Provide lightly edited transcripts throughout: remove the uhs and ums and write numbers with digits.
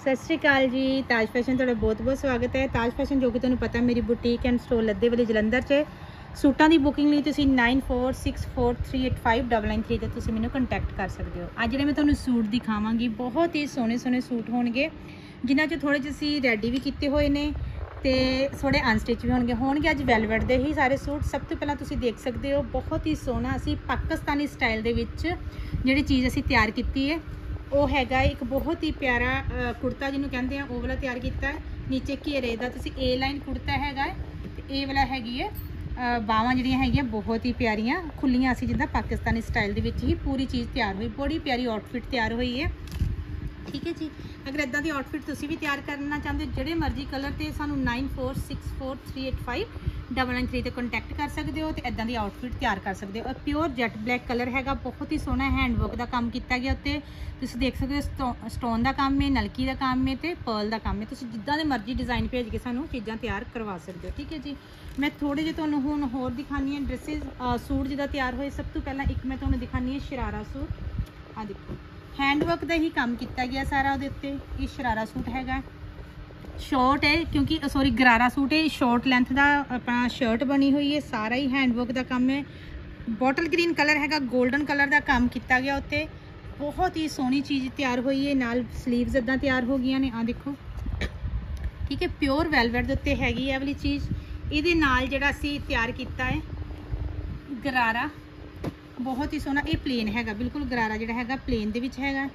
सत श्री अकाल जी। ताज फैशन तुहाडा बहुत बहुत स्वागत है। ताज फैशन जो कि तुहानूं पता मेरी बुटीक एंड स्टोर लद्दे वाली जलंधर च सूटां दी बुकिंग लई तुसीं 9464385993 ते तुसीं मैनूं कंटैक्ट कर सकदे हो। अज जिहड़े मैं तुहानूं सूट दिखावांगी बहुत ही सोहणे सोहणे सूट होणगे जिन्हां च थोड़े जिहे असीं रैडी भी कीते होए ने ते थोड़े अनस्टिच भी होणगे अज वैलवेट दे ही सारे सूट। सब तो पहलां तुसीं देख सकदे हो बहुत ही सोहना असीं पाकिस्तानी स्टाइल दे विच जिहड़ी चीज़ असीं तैयार कीती है वो हैगा एक बहुत ही प्यारा कुर्ता जिन्होंने कहते हैं वो वाला तैयार किया है। नीचे घेरे का तुसी ए लाइन कुर्ता हैगा ते ए वाला हैगी है बावां जिहड़ियां हैगियां बहुत ही प्यारियां खुलियां असी जिद्दां पाकिस्तानी स्टाइल दे विच ही पूरी चीज़ तैयार हुई। बड़ी प्यारी आउटफिट तैयार हुई है। ठीक है जी। अगर इदां दी आउटफिट तुसी भी तैयार करना चाहते हो जिहड़े मर्जी कलर ते सानू 9464385993 ते कॉन्टैक्ट कर सकते हो तो इदां दी आउटफिट तैयार कर सकते हो। और प्योर जैट ब्लैक कलर हैगा बहुत ही सोहना हैंडवर्क का काम किया गया उत्ते तुसी देख सकते हो स्टोन का काम है नलकी का काम है तो पर्ल का काम है। तुसी जिद्दां दे मर्जी डिज़ाइन भेज के सानू चीज़ां तैयार करवा सकते हो। ठीक है जी। मैं थोड़े जे तुहानूं हुण होर दिखानी है ड्रेसिस सूट जिद्दां तैयार होए। सब तो पहला एक मैं तुहानूं दिखानी है शरारा सूट। आ देखो हैंडवर्क का ही काम किया गया सारा उहदे उत्ते। ये शरारा सूट हैगा शॉर्ट है क्योंकि सॉरी गरारा सूट है शॉर्ट लेंथ का अपना शर्ट बनी हुई है सारा ही हैंडवर्क का काम है। बॉटल ग्रीन कलर हैगा गोल्डन कलर का काम किया गया उत्ते बहुत ही सोहनी चीज़ तैयार हुई है। नाल स्लीव्स इदां तैयार हो गई ने आ देखो। ठीक है प्योर वेलवेट दे उत्ते हैगी है वाली चीज़। इहदे नाल जिहड़ा असीं तैयार किया है गरारा बहुत ही सोहना। ये प्लेन हैगा बिल्कुल गरारा जिहड़ा हैगा प्लेन दे विच हैगा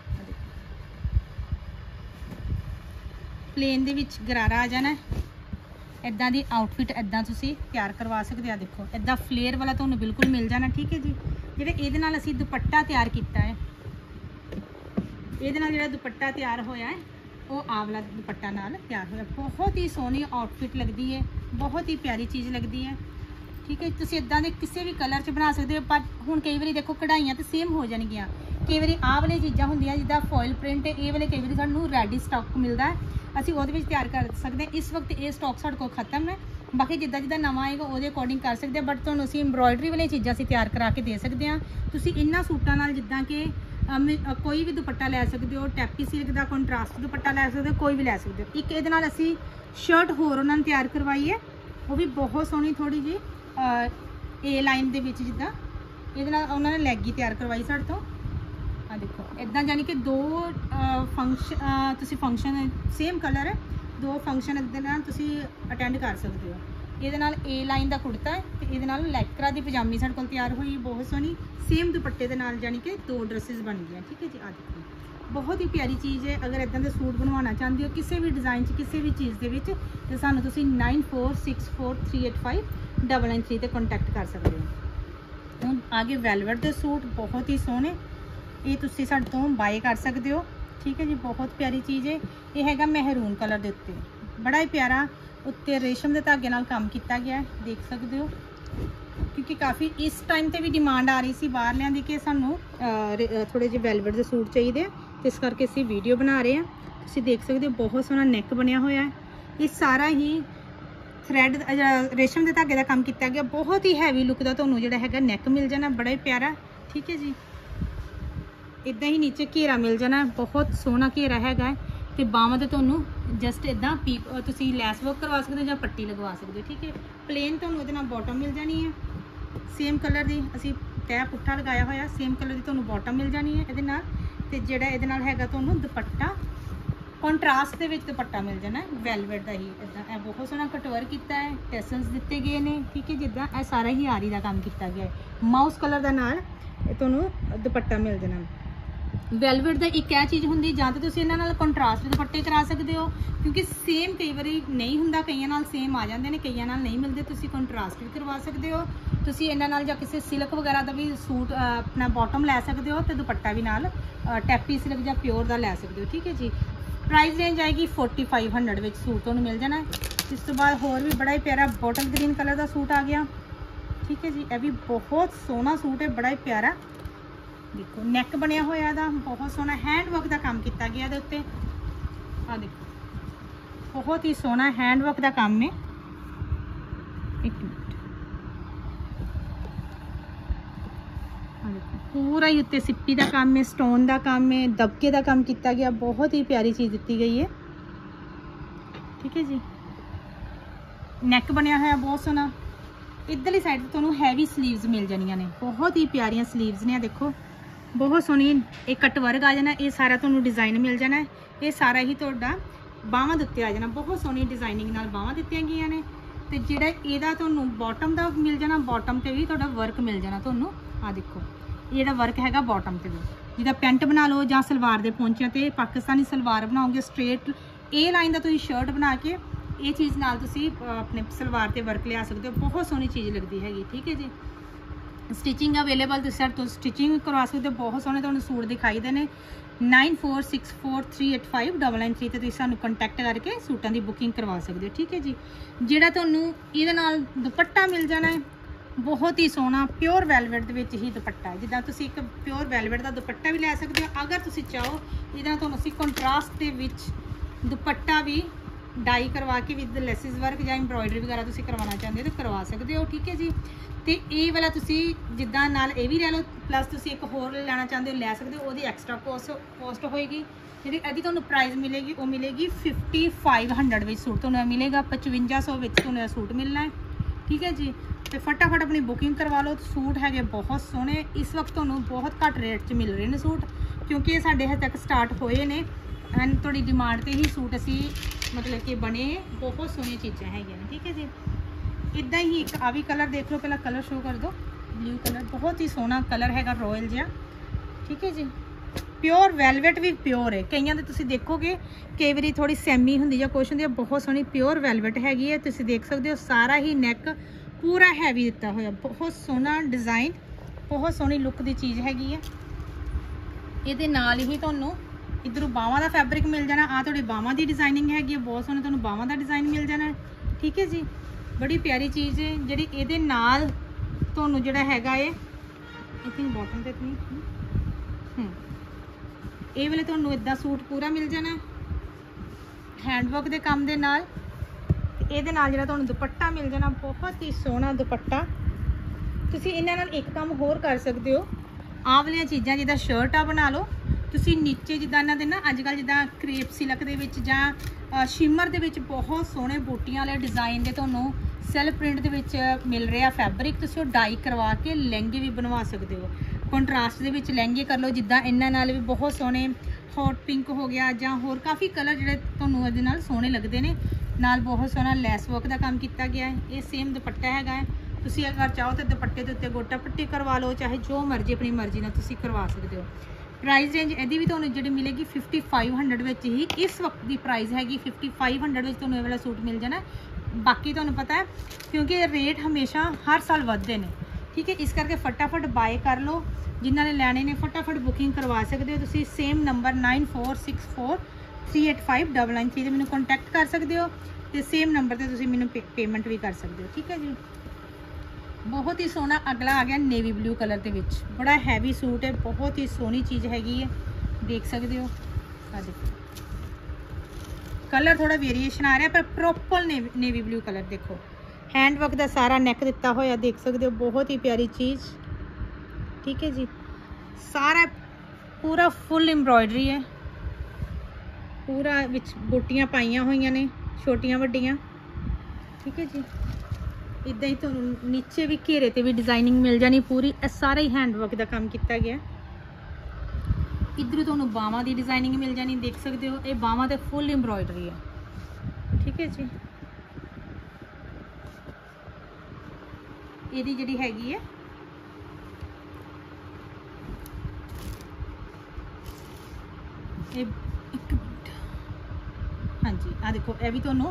प्लेन दे विच गरारा आ जाना इदां दी आउटफिट इदां तुसी तैयार करवा सकते हो। देखो इदां फ्लेयर वाला तुहानूं बिल्कुल मिल जाना। ठीक है जी। जिहड़े इहदे नाल असीं दुपट्टा तैयार किया है इहदे नाल जिहड़ा दुपट्टा तैयार होया है वो आवला दुपट्टा नाल तैयार होया बहुत ही सोहनी आउटफिट लगती है बहुत ही प्यारी चीज़ लगती है। ठीक है तुसी इदां दे किसी भी कलर च बना सकते हो पर हुण कई बारी देखो कढ़ाइयां तो सेम हो जाएगियां कई बारी आह वाली चीज़ां होंदियां जिद्दां फॉइल प्रिंट ये वाले कई बारी सानूं रेडी स्टॉक मिलता है असीं उहदे विच तैयार कर सकते हैं। इस वक्त ये स्टॉक साडे कोल खत्म है बाकी जिद्दां जिद्दां नवां आएगा उहदे अकॉर्डिंग कर सकते हैं बट तुहानूं असीं एम्ब्रॉयडरी वाली चीज़ां असीं तैयार करा के दे सकते हैं। तुसीं इन्हां सूटां नाल जिद्दां कि कोई भी दुपट्टा लै सकते हो टैपी सिल्क का कंट्रास्ट दुपट्टा लै सकते हो कोई भी लै सकते हो। एक इहदे नाल असीं शर्ट होर उन्हां ने तैयार करवाई है वो भी बहुत सोहनी थोड़ी जी ए लाइन दे विच जिद्दां इहदे नाल उन्होंने लैगी तैयार करवाई साडे तो। आ देखो इदां यानी कि दो फंक्शन तुसीं फंक्शन सेम कलर है दो फंक्शन इहदे नाल तुसीं अटेंड कर सकते हो। इहदे नाल ए लाइन का कुर्ता है तो इहदे नाल लैकरा दी पजामी साडे कोल तैयार हुई बहुत सोहनी सेम दुपट्टे दे नाल यानी कि दो ड्रेसिस बन गई। ठीक है जी। आ देखो बहुत ही प्यारी चीज़ है। अगर इदां दे सूट बनवाना चाहते हो किसी भी डिज़ाइन किसी भी चीज़ के विच तो सानूं तुसीं 9464385993 ते कॉन्टैक्ट कर सकते हो। हुण आगे वेलवेट के सूट बहुत ही सोहने ये तुसीं साडे तों बाय कर सकते हो। ठीक है जी। बहुत प्यारी चीज़ है। ये हैगा मैरून कलर के उत्ते बड़ा ही प्यारा उत्ते रेशम के धागे नाल काम किया गया है देख सकते हो क्योंकि काफ़ी इस टाइम ते भी डिमांड आ रही सी बाहरलियां दी कि सानूं थोड़े जे वेलवेट के सूट चाहिए तो इस करके असीं वीडियो बना रहे हैं। तुसीं देख सकते हो बहुत सोहना नैक बनया होया है। ये सारा ही थ्रैड रेशम के धागे का काम किया गया बहुत ही हैवी लुक का तुहानूं जिहड़ा हैगा नैक मिल जाना बड़ा ही प्यारा। ठीक है जी। इदां ही नीचे घेरा मिल जाना बहुत सोहना घेरा हैगा तो बावां ते तुहानूं जस्ट इदां पीक तुसीं लैस वर्क करवा सकते हो या पट्टी लगवा सकते हो। ठीक है प्लेन तुहानूं इहदे नाल बॉटम मिल जानी है सेम कलर की असीं तैह पुट्ठा लगाया होया सेम कलर की तुहानूं बॉटम मिल जानी है इहदे नाल ते जिहड़ा इहदे नाल हैगा तुहानूं दुपट्टा कॉन्ट्रास्ट दे विच दुपट्टा मिल जाना है वेलवेट का ही इदां बहुत सोहना कटवर्क किया है टैसल्स दिते गए हैं। ठीक है जिद्दां यह सारा ही आरी का काम किया गया है माउस कलर का नाल तुहानूं दुपट्टा मिल जाना। वेलवेट का एक चीज़ होंगी जां तो तुसीं इन्हां नाल कंट्रास्ट दुपट्टे करा सकते हो क्योंकि सेम कई बार नहीं हुंदा कईयां नाल सेम आ जाते हैं कईयां नाल नहीं मिलते तुसीं कंट्रास्ट भी करवा सकते हो। तुसीं इन्हां नाल जां किसी सिल्क वगैरह का भी सूट अपना बॉटम लै सकते हो तो दुपट्टा भी नाल टैपी सिल्क या प्योर का लै सकते हो। ठीक है जी। प्राइस रेंज आएगी 4500 में सूट तुहानूं मिल जाना है। इस तो बाद होर भी बड़ा ही प्यारा बॉटल ग्रीन कलर का सूट आ गया। ठीक है जी। यह भी बहुत सोहना सूट है बड़ा ही प्यारा देखो नैक बनया होया दा बहुत सोहना हैंडवर्क का काम किया गया इहदे उत्ते। आ देखो बहुत ही सोहना हैंडवर्क का काम है। एक मिनट आ देखो पूरा ही उत्ते सिप्पी का काम है, स्टोन का काम है, दबके का काम किया गया, बहुत ही प्यारी चीज़ दी गई है। ठीक है जी, नैक बनया होया बहुत सोहना। इधरली साइड तो तुहानूं हैवी स्लीव्स मिल जानियां ने, बहुत ही प्यारियां स्लीव्स ने, देखो बहुत सोहनी। एक कट वर्क आ जाना, ये सारा तुहानूं डिज़ाइन मिल जाना है। ये सारा ही तुहाडा बाहां दे उत्ते आ जाना, बहुत सोहनी डिज़ाइनिंग नाल बाहां दित्तियां गईयां ने। ते जिहड़ा इहदा तुहानूं बॉटम दा मिल जाना, बॉटम ते भी तुहाडा वर्क मिल जाना तुहानूं। आ देखो ये जिहड़ा वर्क हैगा बॉटम ते भी, जिहदा पैंट बना लो जां सलवार दे पौंचियां ते पाकिस्तानी सलवार बनाओगे स्ट्रेट ए लाइन दा तुसीं शर्ट बना के ये चीज़ नाल तुसीं अपने सलवार ते वर्क लिया सकते हो, बहुत सोहनी चीज़ लगती हैगी। ठीक है जी, स्टिचिंग अवेलेबल तुसीं साडे तो स्टिचिंग करवा सकते हो, बहुत सोहने तुहानूं सूट दिखाई देने। 9464385993 ते तुसीं सानूं कंटैक्ट करके सूटां दी बुकिंग करवा सकते हो। ठीक है जी, जिहड़ा तुहानूं इहदे नाल दुपट्टा मिल जाना है, बहुत ही सोहना प्योर वैलवेट दे विच ही दुपट्टा है। जिद्दां तुसीं एक प्योर वैलवेट दा दुपट्टा भी लै सकदे हो, अगर तुसीं चाहो इहदे नाल तुहानूं असीं कंट्रास्ट दे विच दुपट्टा भी डाई करवा के विद लेसिस वर्क या एम्ब्रॉयडरी वगैरह तुसीं करवाना चाहते हो तो करवा सकते हो। ठीक है जी, तो ये वाला तुसीं जिद्दां नाल ये भी लै लो, प्लस तुसीं एक होर लेना चाहते हो लै सकते हो, वो एक्स्ट्रा कॉस्ट होएगी। जी अभी तुहानूं प्राइस मिलेगी वो मिलेगी 5500 विच सूट तुहानूं मिलेगा, 5500 विच तुहानूं सूट मिलना है। ठीक है जी, तो फटाफट अपनी बुकिंग करवा लो। सूट है बहुत सोहने, इस वक्त तुहानूं बहुत घट रेट च मिल रहे हैं सूट, क्योंकि ये साडे हजे तक स्टार्ट होए ने एंड थोड़ी डिमांड ते ही सूट असी मतलब कि बने, बहुत सोहनी चीज़ां हैगियां ने। ठीक है जी, इदा ही एक आ भी कलर देख लो, पहला कलर शो कर दो, ब्लू कलर, बहुत ही सोहना कलर हैगा, रॉयल जिहा। ठीक है जी, प्योर वैलवेट भी प्योर है, कईयां दे तुसीं देखोगे कई बारी थोड़ी सैमी हुंदी जां कुछ हुंदी, बहुत सोहनी प्योर वैलवेट हैगी है। तुसीं देख सकते हो सारा ही नैक पूरा हैवी दिता होया, बहुत सोहना डिज़ाइन, बहुत सोहनी लुक दी चीज़ हैगी है। इहदे नाल ही तुहानूं इधरों बावां दा फैब्रिक मिल जाना, आ तुहाडी बावां दी डिज़ाइनिंग हैगी है, बहुत सोहना तुहानूं बावां दा डिज़ाइन मिल जाना है। ठीक है जी, बड़ी प्यारी चीज़ है जिहड़ी इहदे नाल तुहानूं जिहड़ा हैगा है इत्थे बॉटम ते नहीं ये वाले तुहानूं इदां सूट पूरा मिल जाना हैंडवर्क के काम दे नाल। इहदे नाल जिहड़ा तुहानूं दुपट्टा मिल जाना, बहुत ही सोहना दुपट्टा। तुसीं इन्हां नाल एक काम होर कर सकते हो, आह वालियां चीज़ां जिद्दां शर्ट आ बना लो तुसीं नीचे, जिद्दां इन्हां दे ना अजकल जिद्दां क्रेप सिल्क दे विच जां शिमर दे विच बहुत सोहणे बूटियां वाले डिज़ाइन दे तुहानूं सैल्फ प्रिंट दे विच मिल रहा फैब्रिक, तुसीं ओह डाई करवा के लहंगे भी बनवा सकते हो। कंट्रास्ट दे विच लहंगे कर लो, जिद्दां इन्हां नाल भी बहुत सोहणे हॉट पिंक हो गया जां होर काफ़ी कलर जिहड़े तुहानूं इहदे नाल सोहणे लगदे ने। नाल बहुत सोहना लैस वर्क का काम किया गया है। ये सेम दुपट्टा है, तुसीं अगर चाहो तो दुपट्टे के उत्ते गोटा पट्टी करवा लो, चाहे जो मर्जी अपनी मर्जी नाल तुसीं करवा सकते हो। प्राइस रेंज इहदी भी तुहानूं जिहड़ी मिलेगी 5500 विच ही, इस वक्त की प्राइस हैगी 5500 विच तुहानूं ये वाला सूट मिल जाना। बाकी तुहानूं पता है क्योंकि रेट हमेशा हर साल वधदे ने। ठीक है, इस करके फटाफट बाय कर लो, जिन्होंने लैने ने फटाफट बुकिंग करवा सकते हो। तुसीं सेम नंबर 9464385993 ते मैनूं कॉन्टैक्ट कर सकते हो, तो सेम नंबर ते तुसीं मैनूं पेमेंट भी कर सकते हो। ठीक है जी, बहुत ही सोहना अगला आ गया नेवी ब्लू कलर के विच, बड़ा हैवी सूट है, बहुत ही सोहनी चीज़ हैगी है, देख सकते हो। देखो कलर थोड़ा वेरीएशन आ रहा है पर प्रॉपर नेवी ब्लू कलर, देखो हैंडवर्क का सारा नैक दिता होया, देख सकते हो, बहुत ही प्यारी चीज़। ठीक है जी, सारा पूरा फुल एम्ब्रॉयडरी है, पूरा विच बूटियां पाइयां हुई ने छोटियां वड्डियां। ठीक है जी, इदा ही तो नीचे भी घेरे ते भी डिज़ाइनिंग मिल जानी पूरी, सारा ही हैंडवर्क का काम किया गया। इधर तुहानूं बावां की डिज़ाइनिंग मिल जानी, देख सकते हो, ये बावां ते फुल एम्ब्रॉयडरी है। ठीक है जी, इहदी जिहड़ी हैगी है हाँ जी, आ देखो, यह भी तुहानूं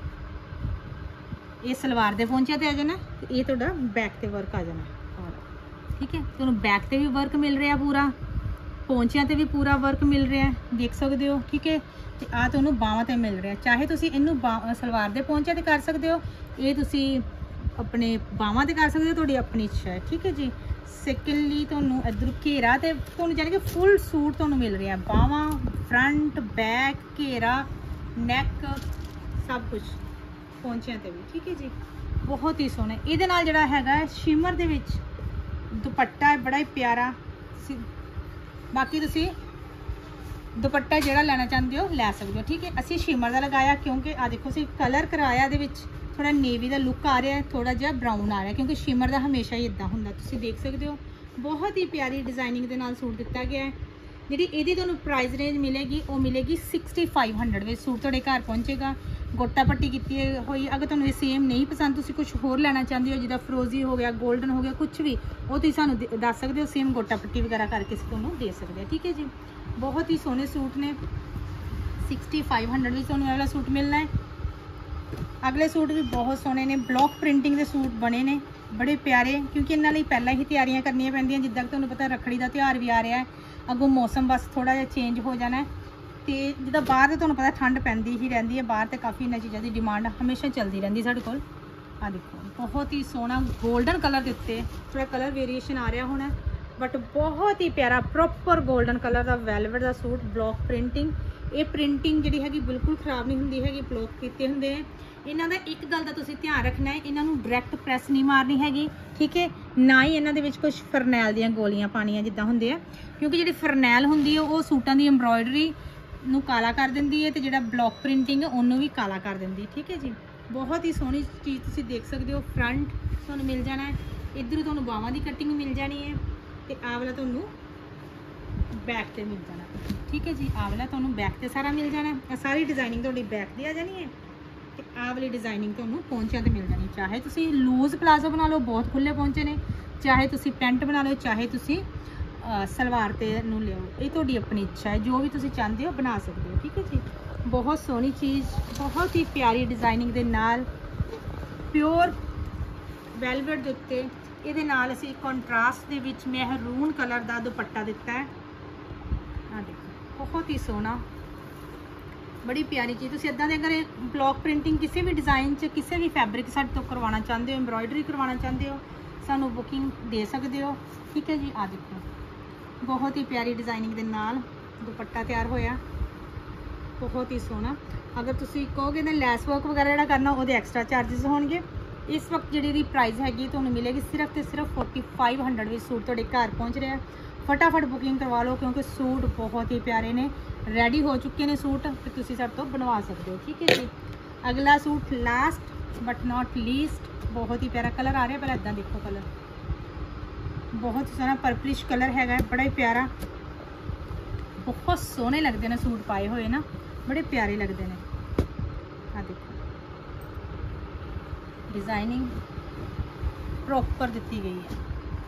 ये सलवार दे पहुंचिया ते आ जाना, ये तुहाडा बैक ते वर्क आ जाना। ठीक है, तुहानूं बैक ते भी वर्क मिल रहा पूरा, पहुंचिया ते भी पूरा वर्क मिल रहा है, देख सकते हो। ठीक है, तो आ तुहानूं बावां ते मिल रहा, चाहे तुसीं इहनूं सलवार दे पहुंचिया ते कर सकते हो, ये तुसीं अपने बावां ते कर सकते हो, तुहाडी अपनी इच्छा है। ठीक है जी, सैकेंडली तुहानूं इधर घेरा ते तुहानूं जानी कि फुल सूट तुहानूं मिल रहा, बावां फ्रंट बैक घेरा नैक सब कुछ पहुंचिया ते भी। ठीक है जी, बहुत ही सोहना। इहदे नाल जिहड़ा हैगा शिमर दे विच दुपट्टा है, बड़ा ही प्यारा बाकी तुसी दुपट्टा ਜਿਹੜਾ ਲੈਣਾ ਚਾਹੁੰਦੇ ਹੋ ਲੈ ਸਕਦੇ ਹੋ। ਠੀਕ ਹੈ, ਅਸੀਂ ਸ਼ਿਮਰ ਦਾ ਲਗਾਇਆ ਕਿਉਂਕਿ ਆ ਦੇਖੋ ਅਸੀਂ ਕਲਰ ਕਰਾਇਆ ਇਹਦੇ ਵਿੱਚ ਥੋੜਾ ਨੇਵੀ ਦਾ ਲੁੱਕ ਆ ਰਿਹਾ, ਥੋੜਾ ਜਿਹਾ ਬਰਾਊਨ ਆ ਰਿਹਾ ਕਿਉਂਕਿ ਸ਼ਿਮਰ ਦਾ ਹਮੇਸ਼ਾ ਹੀ ਇਦਾਂ ਹੁੰਦਾ। ਤੁਸੀਂ ਦੇਖ ਸਕਦੇ ਹੋ ਬਹੁਤ ਹੀ ਪਿਆਰੀ ਡਿਜ਼ਾਈਨਿੰਗ ਦੇ ਨਾਲ ਸੂਟ ਦਿੱਤਾ ਗਿਆ ਹੈ। ਜਿਹੜੀ ਇਹਦੀ ਤੁਹਾਨੂੰ ਪ੍ਰਾਈਸ ਰੇਂਜ ਮਿਲੇਗੀ ਉਹ ਮਿਲੇਗੀ 6500 ਵਿੱਚ ਸੂਟ ਤੁਹਾਡੇ ਘਰ ਪਹੁੰਚੇਗਾ। ਗੋਟਾ ਪੱਟੀ ਕੀਤੀ ਹੋਈ, ਅਗਰ ਤੁਹਾਨੂੰ ਇਹ ਸੇਮ ਨਹੀਂ ਪਸੰਦ, ਤੁਸੀਂ ਕੁਝ ਹੋਰ ਲੈਣਾ ਚਾਹੁੰਦੇ ਹੋ ਜਿੱਦਾਂ ਫਰੋਜ਼ੀ ਹੋ ਗਿਆ, 골ਡਨ ਹੋ ਗਿਆ, ਕੁਝ ਵੀ ਉਹ ਤੁਸੀਂ ਸਾਨੂੰ ਦੱਸ ਸਕਦੇ ਹੋ, ਸੇਮ ਗੋਟਾ ਪੱਟੀ ਵਗੈਰਾ ਕਰਕੇ ਅਸੀਂ ਤੁਹਾਨੂੰ ਦੇ ਸਕਦੇ ਹਾਂ। ਠੀਕ ਹੈ ਜੀ, ਬਹੁਤ ਹੀ ਸੋਹਣੇ ਸੂਟ ਨੇ। 6500 ਵਿੱਚ ਤੁਹਾਨੂੰ ਇਹ ਵਾਲਾ ਸੂਟ ਮਿਲਣਾ ਹੈ। ਅਗਲੇ ਸੂਟ ਵੀ ਬਹੁਤ ਸੋਹਣੇ ਨੇ, ਬਲੌਕ ਪ੍ਰਿੰਟਿੰਗ ਦੇ ਸੂਟ ਬਣੇ ਨੇ ਬੜੇ ਪਿਆਰੇ, ਕਿਉਂਕਿ ਇਹਨਾਂ ਲਈ ਪਹਿਲਾਂ ਹੀ ਤਿਆਰੀਆਂ ਕਰਨੀਆਂ ਪੈਂਦੀਆਂ। ਜਿੱਦਾਂ ਕਿ ਤੁਹਾਨੂੰ ਪਤਾ ਰੱਖੜੀ ਦਾ ਤਿਉਹਾਰ ਵੀ ਆ ਰਿਹਾ ਹੈ, ਅੱਗੋਂ ਮੌਸਮ ਬਸ ਥੋੜਾ ਜਿਹਾ ਚੇਂਜ ਹੋ ਜਾਣਾ ਹੈ ਤੇ ਜਿੱਦਾਂ ਬਾਹਰ ਤੇ ਤੁਹਾਨੂੰ ਪਤਾ ਠੰਡ ਪੈਂਦੀ ਹੀ ਰਹਿੰਦੀ ਹੈ, ਬਾਹਰ ਤੇ ਕਾਫੀ ਇਹਨਾਂ ਚੀਜ਼ਾਂ ਦੀ ਡਿਮਾਂਡ ਹਮੇਸ਼ਾ ਚੱਲਦੀ ਰਹਿੰਦੀ ਸਾਡੇ ਕੋਲ। ਆ ਦੇਖੋ ਬਹੁਤ ਹੀ ਸੋਹਣਾ 골ਡਨ ਕਲਰ ਦੇ ਉੱਤੇ ਥੋੜਾ ਕਲਰ ਵੇਰੀਏਸ਼ਨ ਆ ਰਿਹਾ ਹੋਣਾ, ਬਟ ਬਹੁਤ ਹੀ ਪਿਆਰਾ ਪ੍ਰੋਪਰ 골ਡਨ ਕਲਰ ਦਾ ਵੈਲਵਟ ਦਾ ਸੂਟ, ਬਲੌਕ ਪ੍ਰਿੰਟਿੰਗ। ਇਹ ਪ੍ਰਿੰਟਿੰਗ ਜਿਹੜੀ ਹੈਗੀ ਬਿਲਕੁਲ ਖਰਾਬ ਨਹੀਂ ਹੁੰਦੀ ਹੈਗੀ, ਬਲੌਕ ਕੀਤੇ ਹੁੰਦੇ ਆ। ਇਹਨਾਂ ਦਾ ਇੱਕ ਗੱਲ ਦਾ ਤੁਸੀਂ ਧਿਆਨ ਰੱਖਣਾ ਹੈ, ਇਹਨਾਂ ਨੂੰ ਡਾਇਰੈਕਟ ਪ੍ਰੈਸ ਨਹੀਂ ਮਾਰਨੀ ਹੈਗੀ। ਠੀਕ ਹੈ, ਨਾ ਹੀ ਇਹਨਾਂ ਦੇ ਵਿੱਚ ਕੁਝ ਫਰਨੈਲ ਦੀਆਂ ਗੋਲੀਆਂ ਪਾਣੀਆਂ ਜਿੱਦਾਂ ਹੁੰਦੇ ਆ, ਕਿਉਂਕਿ ਜਿਹੜੀ ਫਰਨੈਲ ਹੁੰਦੀ ਹੈ ਉਹ ਸੂਟਾਂ ਦੀ ਐਮਬ੍ਰੋਇਡਰੀ ਨੂੰ ਕਾਲਾ ਕਰ ਦਿੰਦੀ ਹੈ ਤੇ ਜਿਹੜਾ ਬਲੌਕ ਪ੍ਰਿੰਟਿੰਗ ਉਹਨੂੰ ਵੀ ਕਾਲਾ ਕਰ ਦਿੰਦੀ ਹੈ। ਠੀਕ ਹੈ ਜੀ, ਬਹੁਤ ਹੀ ਸੋਹਣੀ ਚੀਜ਼ ਤੁਸੀਂ ਦੇਖ ਸਕਦੇ ਹੋ। ਫਰੰਟ ਤੁਹਾਨੂੰ ਮਿਲ ਜਾਣਾ ਹੈ, ਇੱਧਰ ਤੁਹਾਨੂੰ ਬਾਹਾਂ ਦੀ ਕਟਿੰਗ ਮਿਲ ਜਾਣੀ ਹੈ ਤੇ ਆਹ ਵਾਲਾ ਤੁਹਾਨੂੰ ਬੈਕ ਤੇ ਮਿਲ ਜਾਣਾ। ਠੀਕ ਹੈ ਜੀ, ਆਹ ਵਾਲਾ ਤੁਹਾਨੂੰ ਬੈਕ ਤੇ ਸਾਰਾ ਮਿਲ ਜਾਣਾ। ਇਹ ਸਾਰੀ ਡਿਜ਼ਾਈਨਿੰਗ ਤੁਹਾਡੀ ਬੈਕ ਦੀ ਆ ਜਾਣੀ ਹੈ ਤੇ ਆਹ ਵਾਲੀ ਡਿਜ਼ਾਈਨਿੰਗ ਤੁਹਾਨੂੰ ਪਹੁੰਚਿਆਂ ਤੇ ਮਿਲ ਜਾਣੀ। ਚਾਹੇ ਤੁਸੀਂ ਲੂਜ਼ ਪਲਾਜ਼ੋ ਬਣਾ ਲਓ, ਬਹੁਤ ਖੁੱਲੇ ਪਹੁੰਚੇ ਨੇ, ਚਾਹੇ ਤੁਸੀਂ ਪੈਂਟ ਬਣਾ ਲਓ, ਚਾਹੇ ਤੁਸੀਂ ਸਲਵਾਰ ਤੇ ਨੂੰ ਲਿਓ, ਇਹ ਤੁਹਾਡੀ ਆਪਣੀ ਇੱਛਾ ਹੈ, ਜੋ ਵੀ ਤੁਸੀਂ ਚਾਹੁੰਦੇ ਹੋ ਬਣਾ ਸਕਦੇ ਹੋ। ਠੀਕ ਹੈ ਜੀ, ਬਹੁਤ ਸੋਹਣੀ ਚੀਜ਼, ਬਹੁਤ ਹੀ ਪਿਆਰੀ ਡਿਜ਼ਾਈਨਿੰਗ ਦੇ ਨਾਲ ਪਿਓਰ ਵੈਲਵਟ ਦੇ ਉੱਤੇ ਇਹਦੇ ਨਾਲ ਅਸੀਂ ਕੰਟਰਾਸਟ ਦੇ ਵਿੱਚ ਮਹਿਰੂਨ ਕਲਰ ਦਾ ਦੁਪੱਟਾ ਦਿੱਤਾ ਹੈ। ਆ ਦੇਖੋ ਬਹੁਤ ਹੀ ਸੋਹਣਾ, ਬੜੀ ਪਿਆਰੀ ਚੀਜ਼। ਤੁਸੀਂ ਇਦਾਂ ਦੇ ਅਗਰ ਬਲੌਕ ਪ੍ਰਿੰਟਿੰਗ ਕਿਸੇ ਵੀ ਡਿਜ਼ਾਈਨ 'ਚ ਕਿਸੇ ਵੀ ਫੈਬਰਿਕ ਸਾਡੇ ਤੋਂ ਕਰਵਾਉਣਾ ਚਾਹੁੰਦੇ ਹੋ, ਐਮਬ੍ਰੋਇਡਰੀ ਕਰਵਾਉਣਾ ਚਾਹੁੰਦੇ ਹੋ, ਸਾਨੂੰ ਬੁਕਿੰਗ ਦੇ ਸਕਦੇ ਹੋ। ਠੀਕ ਹੈ ਜੀ, ਆ ਦੇਖੋ ਬਹੁਤ ਹੀ ਪਿਆਰੀ ਡਿਜ਼ਾਈਨਿੰਗ ਦੇ ਨਾਲ ਦੁਪੱਟਾ ਤਿਆਰ ਹੋਇਆ, ਬਹੁਤ ਹੀ ਸੋਹਣਾ। ਅਗਰ ਤੁਸੀਂ ਕਹੋਗੇ ਨਾ ਲੈਸ ਵਰਕ ਵਗੈਰਾ ਜਿਹੜਾ ਕਰਨਾ ਉਹਦੇ ਐਕਸਟਰਾ ਚਾਰजेस ਹੋਣਗੇ। ਇਸ ਵਕਤ ਜਿਹੜੀ ਦੀ ਪ੍ਰਾਈਸ ਹੈਗੀ ਤੁਹਾਨੂੰ ਮਿਲੇਗੀ ਸਿਰਫ ਤੇ ਸਿਰਫ 4500 ਵਿੱਚ ਸੂਟ ਤੁਹਾਡੇ ਘਰ ਪਹੁੰਚ ਰਿਹਾ। ਫਟਾਫਟ ਬੁਕਿੰਗ ਕਰਵਾ ਲਓ ਕਿਉਂਕਿ ਸੂਟ ਬਹੁਤ ਹੀ ਪਿਆਰੇ ਨੇ, ਰੈਡੀ ਹੋ ਚੁੱਕੇ ਨੇ ਸੂਟ ਤੇ ਤੁਸੀਂ ਸਾਡੇ ਤੋਂ ਬਣਵਾ ਸਕਦੇ ਹੋ। ਠੀਕ ਹੈ ਜੀ, ਅਗਲਾ suit last but not least, ਬਹੁਤ ਹੀ ਪਿਆਰਾ ਕਲਰ ਆ ਰਿਹਾ। ਪਹਿਲਾਂ ਇਦਾਂ ਦੇਖੋ, ਕਲਰ ਬਹੁਤ ਸੋਹਣਾ ਪਰਪਲਿਸ਼ ਕਲਰ ਹੈਗਾ, ਬੜਾ ਹੀ ਪਿਆਰਾ, ਬਹੁਤ ਸੋਹਣੇ ਲੱਗਦੇ ਨੇ ਸੂਟ ਪਾਏ ਹੋਏ ਨਾ, ਬੜੇ ਪਿਆਰੇ ਲੱਗਦੇ ਨੇ। ਆ ਦੇਖੋ ਡਿਜ਼ਾਈਨਿੰਗ ਪ੍ਰੋਪਰ ਦਿੱਤੀ ਗਈ ਹੈ।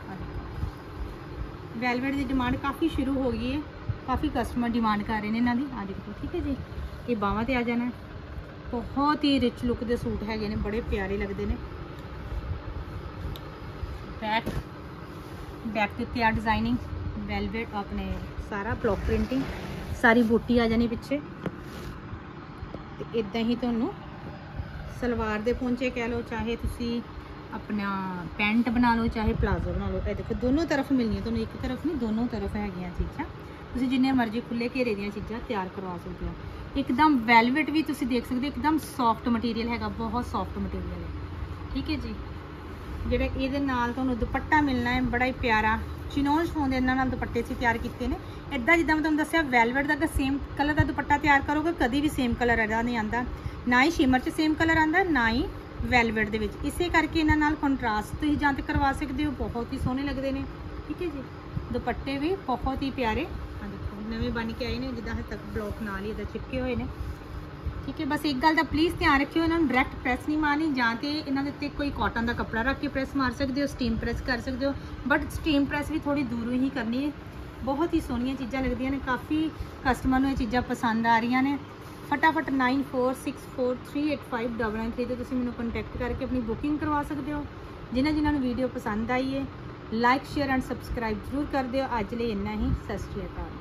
ਵੈਲਵਟ ਦੀ ਡਿਮਾਂਡ ਕਾफ़ी शुरू हो गई है, काफ़ी कस्टमर डिमांड कर रहे हैं इन्हों की। आ देखो ठीक है जी, ये बाहों ते आ जाना, बहुत ही रिच लुक के सूट है, बड़े प्यारे लगते हैं। बैक के उत्ते आ डिजाइनिंग वैलवेट अपने सारा ब्लॉक प्रिंटिंग, सारी बूटी आ जानी पिछे। इदां ही तुहानूं सलवार दे पोंचे कह लो, चाहे तुसी अपना पैंट बना लो, चाहे प्लाजो बना लो। ये देखो दोनों तरफ मिलनी, तुहानूं एक तरफ नहीं दोनों तरफ हैगियां चीज़ां। तुसी जिन्ने मर्जी खुले घेरे दीयां चीज़ां तैयार करवा सकते हो। एकदम वैलवेट भी तुसी देख सकते हो, एकदम सॉफ्ट मटीरियल हैगा, बहुत सॉफ्ट मटीरियल है। ठीक है जी, ਜਿਹੜਾ ਇਹਦੇ ਨਾਲ ਤੁਹਾਨੂੰ ਦੁਪੱਟਾ ਮਿਲਣਾ ਹੈ ਬੜਾ ਹੀ ਪਿਆਰਾ ਚਿਨੋਨ ਸ਼ੋਨ ਦੇ ਇਹਨਾਂ ਨਾਲ ਦੁਪੱਟੇ ਸੀ ਤਿਆਰ ਕੀਤੇ ਨੇ। ਇਦਾਂ ਜਿੱਦਾਂ ਮੈਂ ਤੁਹਾਨੂੰ ਦੱਸਿਆ ਵੈਲਵਟ ਦਾ ਸੇਮ ਕਲਰ ਦਾ ਦੁਪੱਟਾ ਤਿਆਰ ਕਰੋਗੇ ਕਦੀ ਵੀ ਸੇਮ ਕਲਰ ਇਹਦਾ ਨਹੀਂ ਆਂਦਾ, ਨਾ ਹੀ ਸ਼ਿਮਰ 'ਚ ਸੇਮ ਕਲਰ ਆਂਦਾ, ਨਾ ਹੀ ਵੈਲਵਟ ਦੇ ਵਿੱਚ। ਇਸੇ ਕਰਕੇ ਇਹਨਾਂ ਨਾਲ ਕੰਟਰਾਸਟ ਤੁਸੀਂ ਜਾਂ ਤੇ ਕਰਵਾ ਸਕਦੇ ਹੋ, ਬਹੁਤ ਹੀ ਸੋਹਣੇ ਲੱਗਦੇ ਨੇ। ਠੀਕ ਹੈ ਜੀ, ਦੁਪੱਟੇ ਵੀ ਬਹੁਤ ਹੀ ਪਿਆਰੇ ਆ ਦੇਖੋ ਨਵੇਂ ਬਣ ਕੇ ਆਏ ਨੇ, ਜਿੱਦਾਂ ਹਜੇ ਤੱਕ ਬਲੌਕ ਨਾਲ ਹੀ ਇਹਦਾ ਚਿਪਕੇ ਹੋਏ ਨੇ। ठीक है, बस एक गल का प्लीज़ ध्यान रखियो, इन्होंने डायरैक्ट प्रैस नहीं मारनी, जां ते इन्हां दे उत्ते कोई कॉटन का कपड़ा रख के प्रैस मार सकते हो, स्टीम प्रैस कर सकते हो, बट स्टीम प्रैस भी थोड़ी दूरों ही करनी है। बहुत ही सोहनियां चीज़ां लगदियां ने, काफ़ी कस्टमर नूं ये चीज़ां पसंद आ रही ने। फटाफट 9464385993 ते तुसीं मैनूं कंटैक्ट करके अपनी बुकिंग करवा सकते हो। जिन्हां नूं वीडियो पसंद आई है लाइक शेयर एंड सबसक्राइब जरूर कर दिओ। अज लई इन्ना ही, सत श्री अकाल।